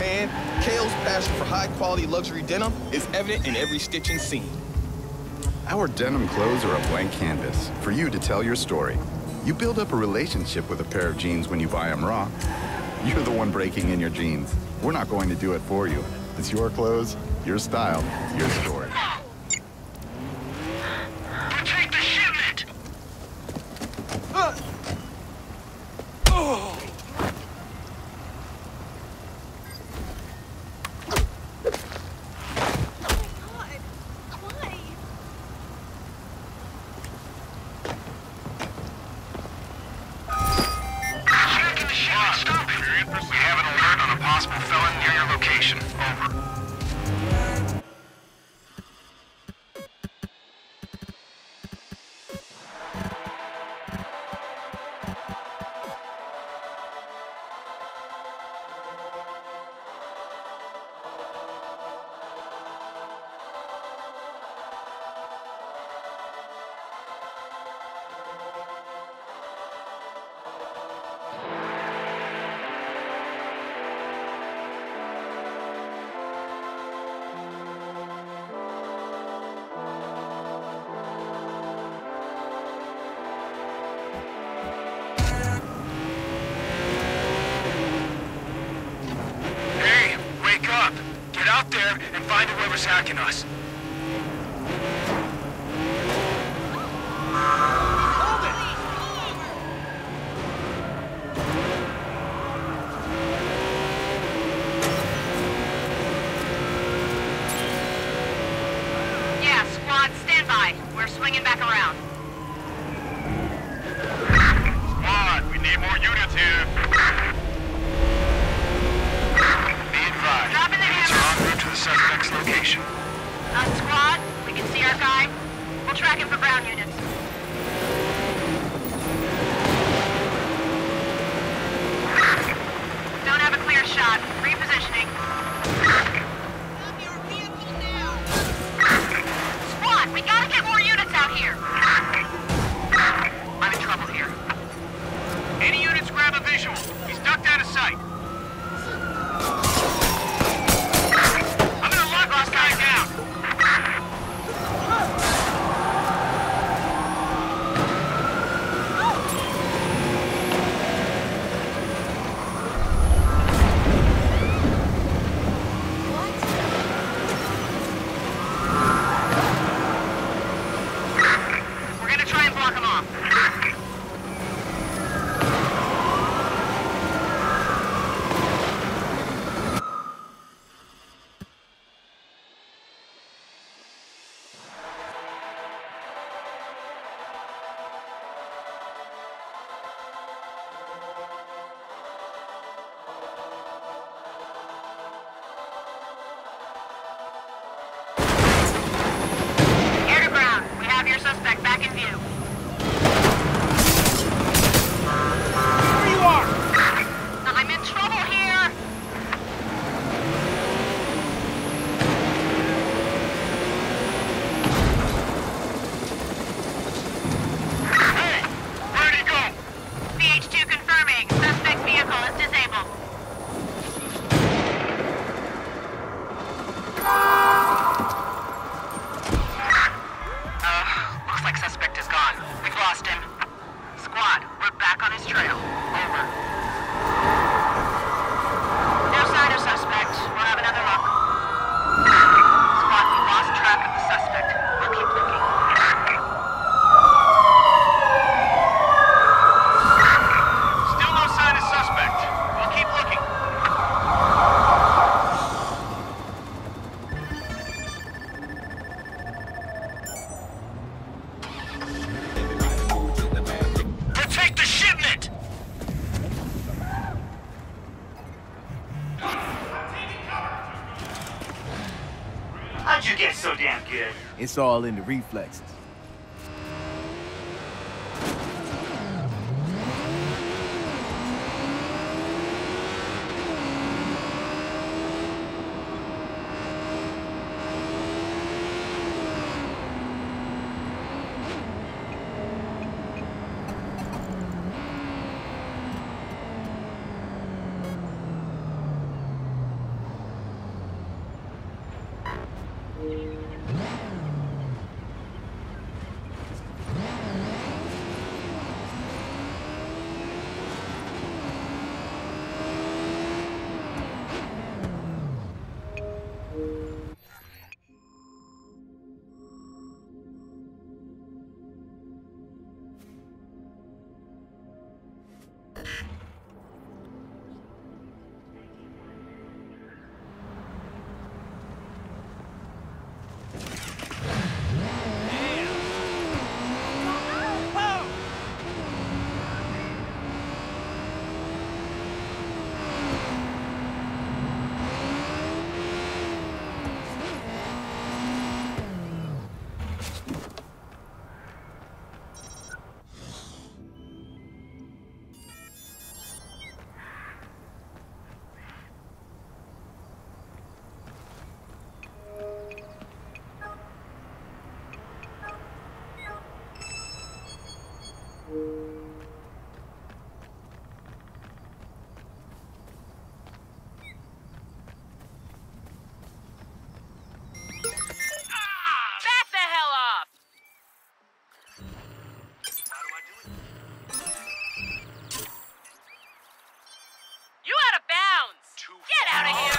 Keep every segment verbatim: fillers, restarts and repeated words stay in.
fan, Kale's passion for high-quality luxury denim is evident in every stitching seen. Our denim clothes are a blank canvas for you to tell your story. You build up a relationship with a pair of jeans when you buy them raw. You're the one breaking in your jeans. We're not going to do it for you. It's your clothes, your style, your story. Take the shipment! Uh. Oh. Out there and find whoever's hacking us. Hold it! Yeah, squad, stand by. We're swinging back around. Squad, we need more units here. Suspect's location. Uh, squad, we can see our guy. We'll track him for ground units. Don't have a clear shot. Repositioning. Stop your vehicle now! Squad, we gotta get more units out here. I'm in trouble here. Any units grab a visual. He's ducked out of sight. Back in view. There you are! I'm in trouble here! Hey! Where'd he go? C H two confirming. Suspect's vehicle is disabled. Suspect is gone. We've lost him. Squad, we're back on his trail. Over. No sign of suspect. We'll have another look. Squad, we lost track of the suspect. We'll keep looking. Still no sign of suspect. We'll keep looking. How'd you get so damn good? It's all in the reflexes.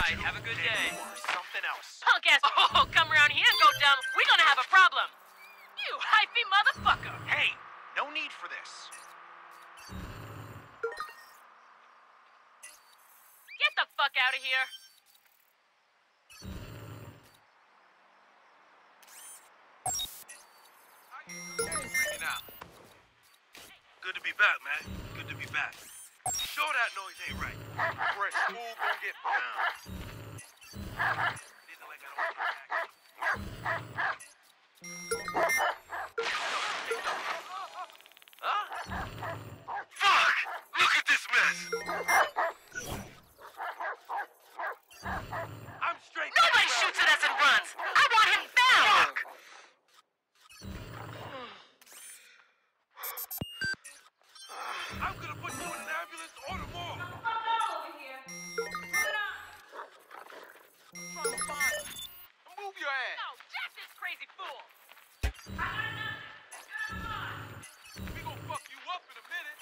right, have a good day. Or something else. Punk ass. Oh, come around here and go dumb. We're gonna have a problem. You hyphy motherfucker. Hey, no need for this. Get the fuck out of here. Freaking out. Good to be back, man. Good to be back. Sure that noise ain't right. Fresh food gon' get pound. It isn't like I don't want to get back. Huh? Fuck! Look at this mess! I'm straight. Nobody shoots at us and runs. I want him found. Fuck! I'm gonna put you in an ambulance or the morgue. Trying to find him. Move your ass. No, Jack this crazy fool. We gon' fuck you up in a minute.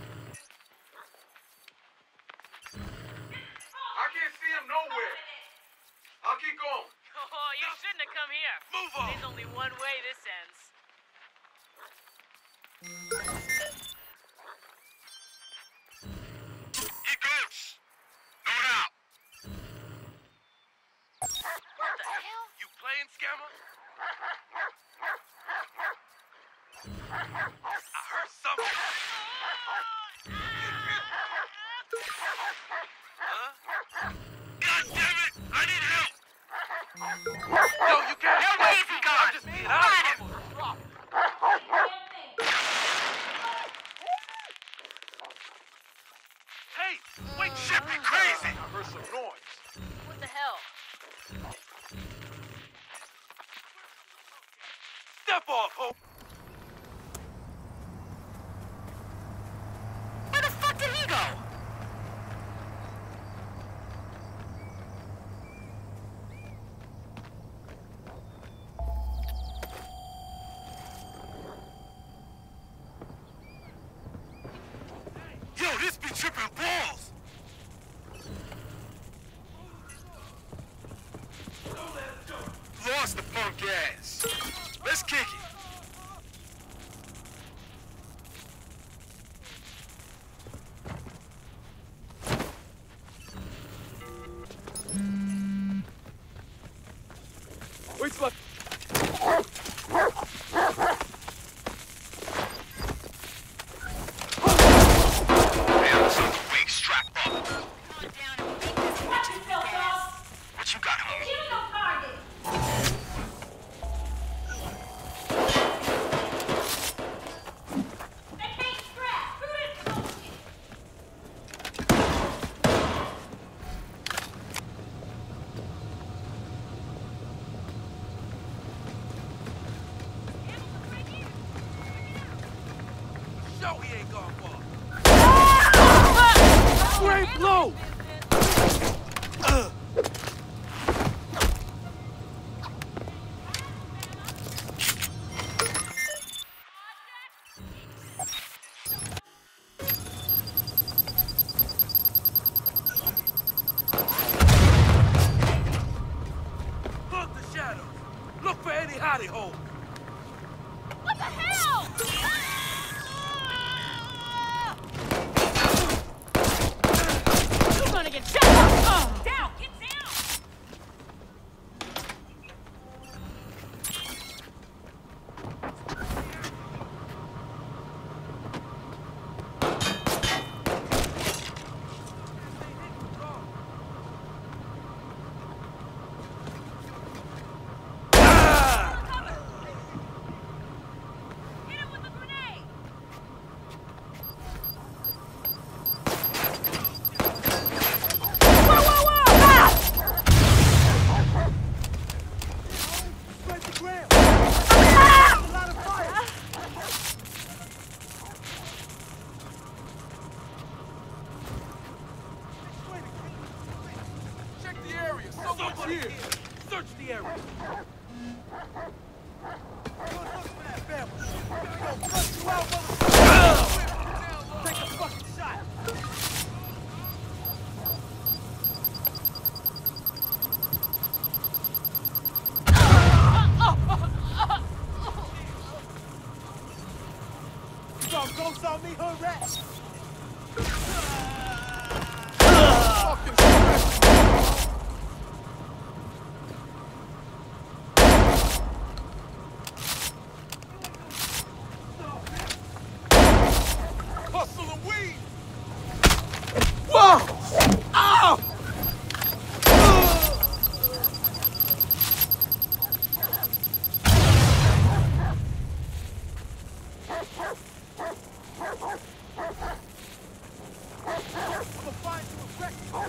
I can't see him nowhere. I'll keep going. Oh, you shouldn't have come here. Move on. There's only one way this ends. He goes. No doubt. What the hell? You playing, scammer? I heard something. Huh? God damn it! I need help! Yo, you can't No help way me. is he gone. I'm just being Find honest. him. Hey, wait, shit be crazy! I heard some noise. What the hell? Step off, Hope. Where the fuck did he go? Yo, this be tripping balls! Lost the punk ass. Let's kick it. Wait till I... Man, son's weak, strap up. Come on down and beat this bitch in the ass. What you got, homie? Show he ain't gone far. Great blow! Hunt the shadows. Look for any hidey hole. What the hell? You're gonna get shot! Oh, down! Get down! Hit him with a grenade! Whoa, whoa, whoa! Ah! Spread the ground! Ah! A lot of fire! Check the area. Someone's here. Search the area. Don't look for that family! We're gonna bust you out, motherfucker! Take a fucking shot! Y'all ghosts on me, hood rat? Hustle and weed! Whoa! Ow! I'ma find you a wreck, dog.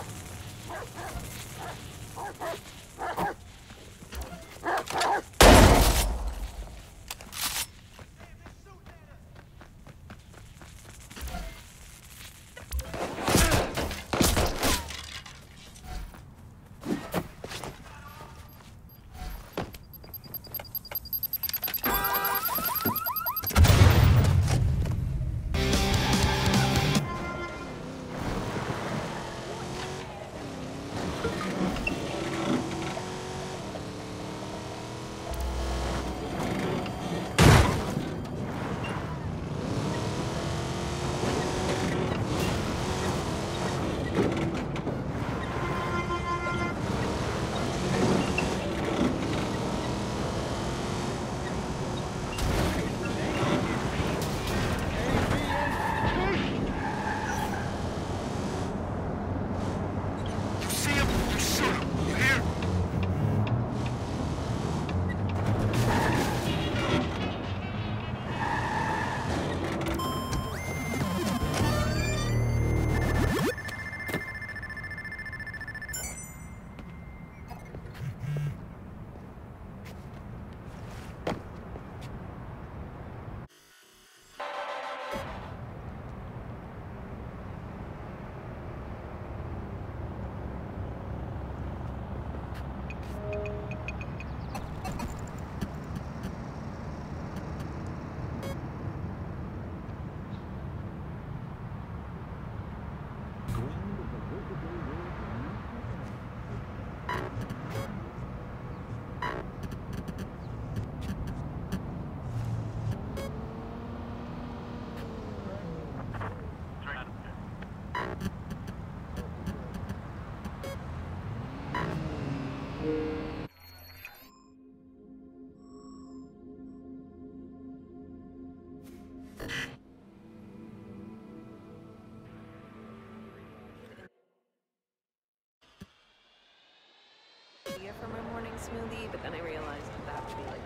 For my morning smoothie, but then I realized that, that would be like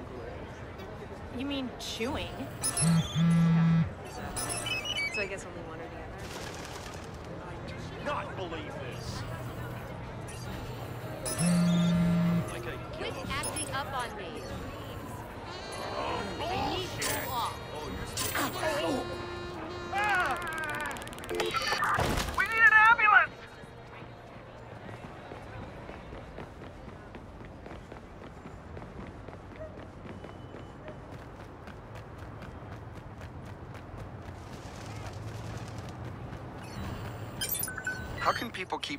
You mean chewing? yeah, exactly. So I guess only one or the other. Not believe this. Like a Quit acting up on me. Oh, I need to walk. we need an ambulance! How can people keep...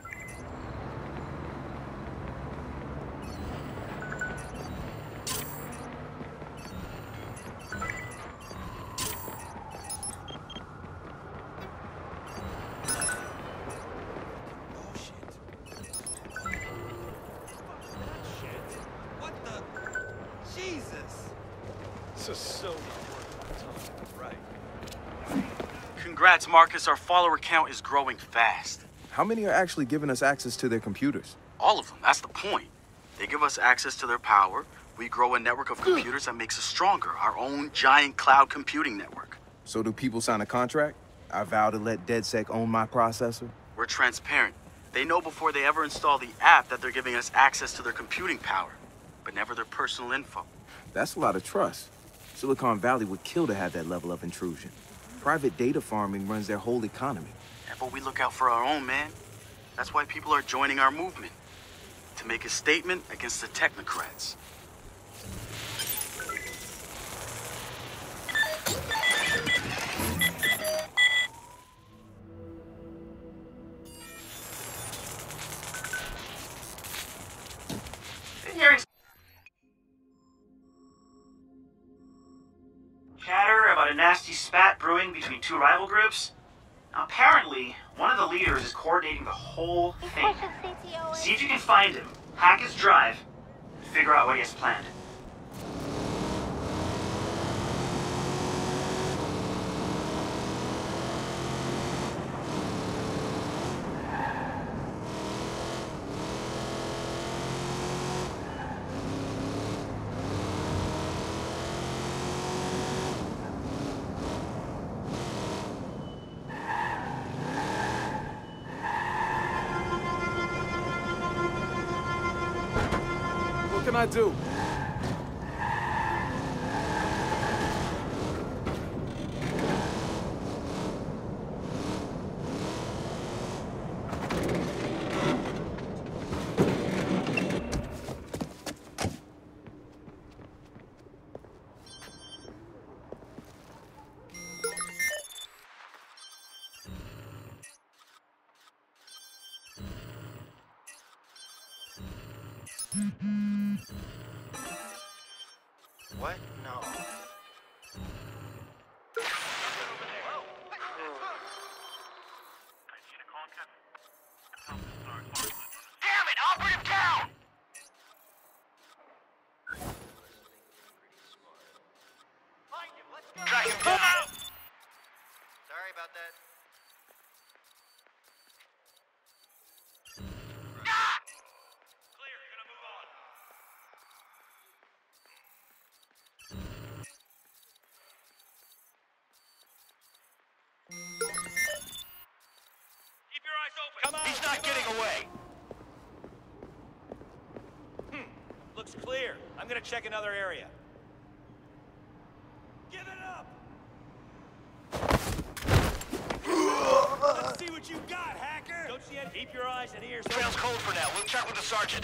What the? Jesus! This is so not worth my time, right? Congrats, Marcus. Our follower count is growing fast. How many are actually giving us access to their computers? All of them. That's the point. They give us access to their power. We grow a network of computers that makes us stronger. Our own giant cloud computing network. So do people sign a contract? I vow to let DedSec own my processor? We're transparent. They know before they ever install the app that they're giving us access to their computing power, but never their personal info. That's a lot of trust. Silicon Valley would kill to have that level of intrusion. Private data farming runs their whole economy. Yeah, but we look out for our own, man. That's why people are joining our movement. To make a statement against the technocrats. Chatter about a nasty spat brewing between two rival groups. Now, apparently, one of the leaders is coordinating the whole thing. See if you can find him, hack his drive, and figure out what he has planned. What can I do? What? No. Damn it! Operative down! Track him down. Sorry about that. Clear, gonna move on. Keep your eyes open. Come on. He's not getting away. Hmm. Looks clear. I'm gonna check another area. Give it up! Let's see what you got, hacker! Don't see it? Keep your eyes and ears Trail's cold for now. We'll check with the sergeant.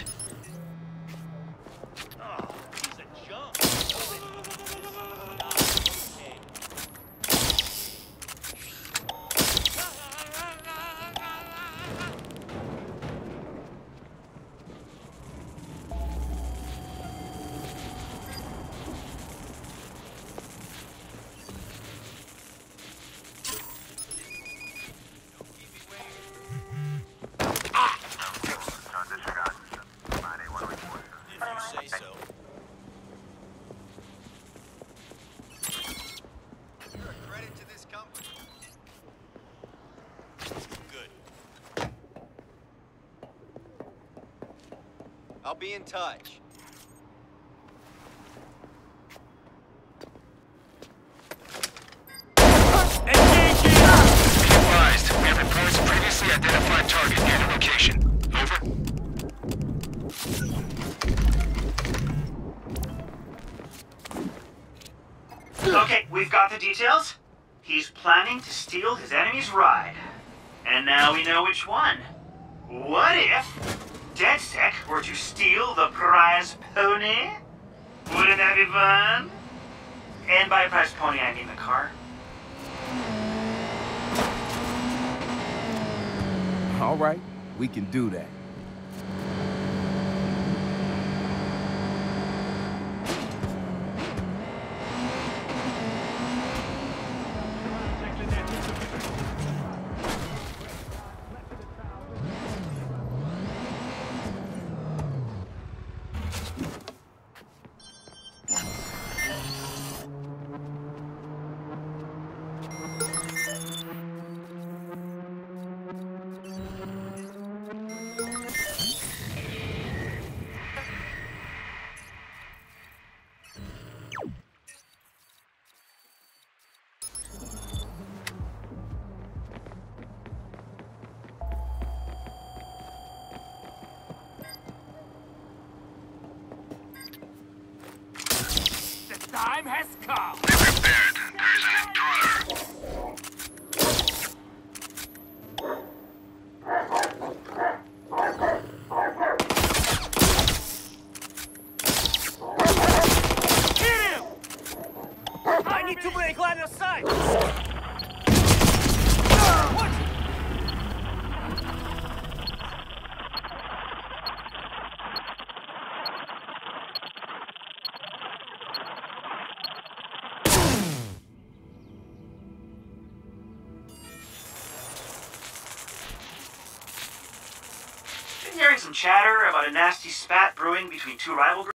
Oh, he's a junk. Okay. I'll be in touch. Engaging! Be advised, we have reports of previously identified target near the location. Over. Okay, we've got the details. He's planning to steal his enemy's ride. And now we know which one. What if DedSec were to steal the prize pony? Wouldn't that be fun? And by a prize pony, I mean the car. All right, we can do that. Time has come! Be prepared. There is an intruder. Hit him! I need to break line of sight! What? hearing some chatter about a nasty spat brewing between two rival groups.